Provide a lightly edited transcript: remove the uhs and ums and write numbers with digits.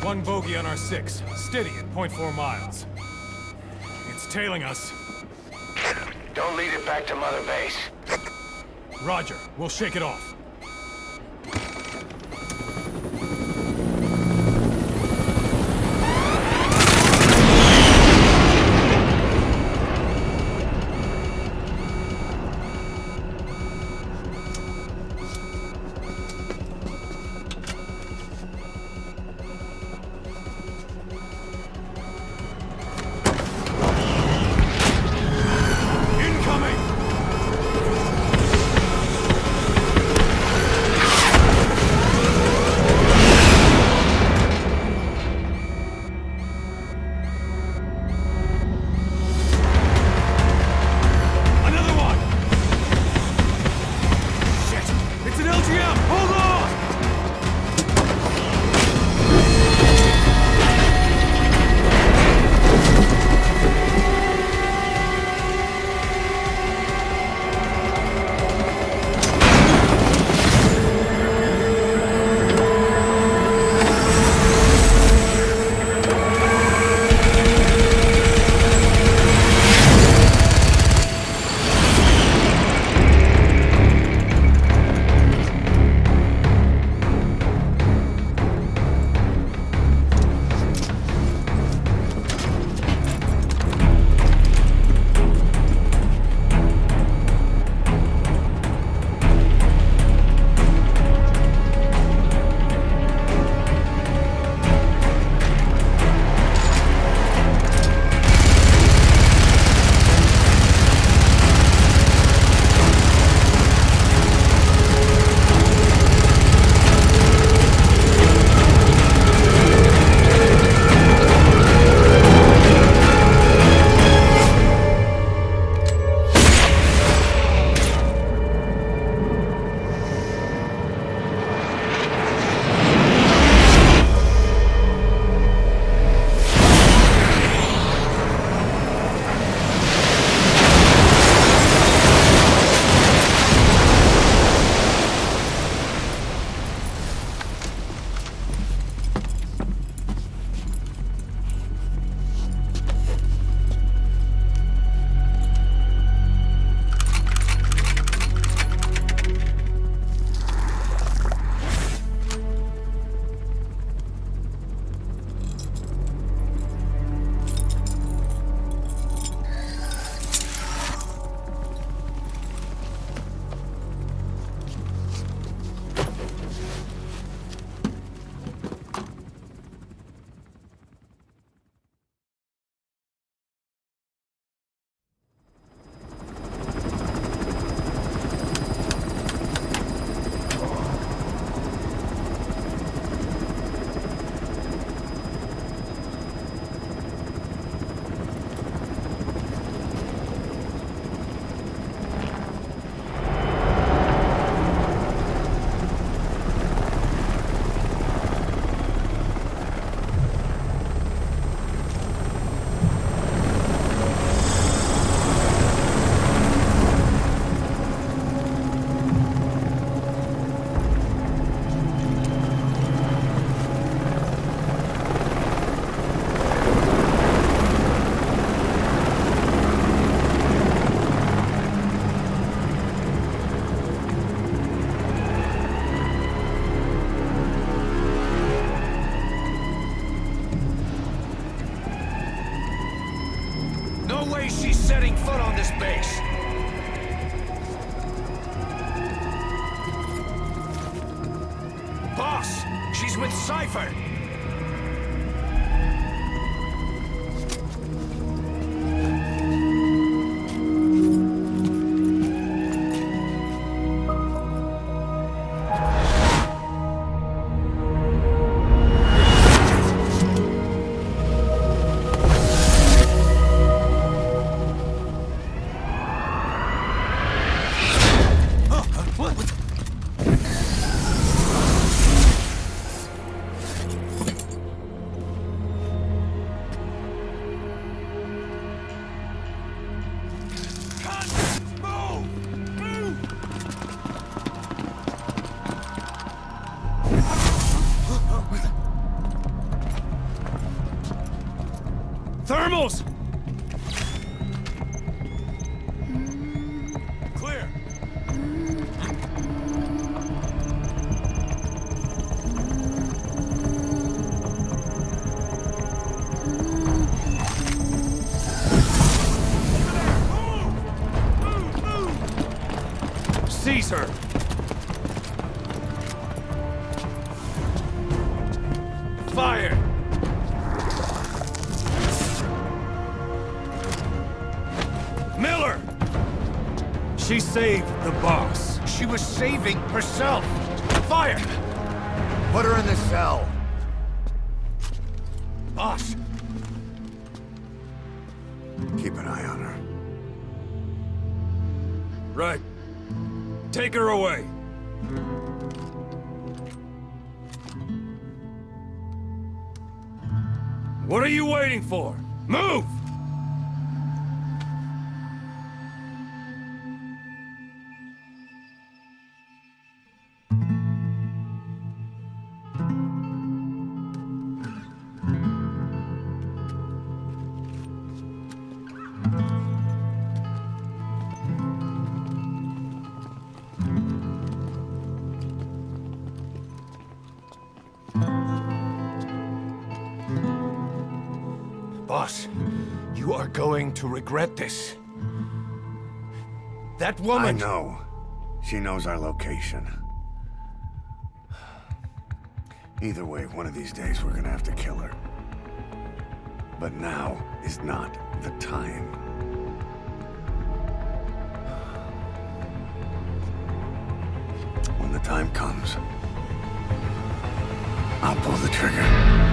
One bogey on our 6. Steady at .4 miles. It's tailing us. Don't lead it back to Mother Base. Roger. We'll shake it off. way she's setting foot on this base. Boss, she's with Cypher. Thermals! Clear. Seize her! Fire! Miller! She saved the boss. She was saving herself. Fire! Put her in the cell. Boss. Keep an eye on her. Right. Take her away. What are you waiting for? Move! Boss, you are going to regret this. That woman... I know. She knows our location. Either way, one of these days we're gonna have to kill her. But now is not the time. When the time comes, I'll pull the trigger.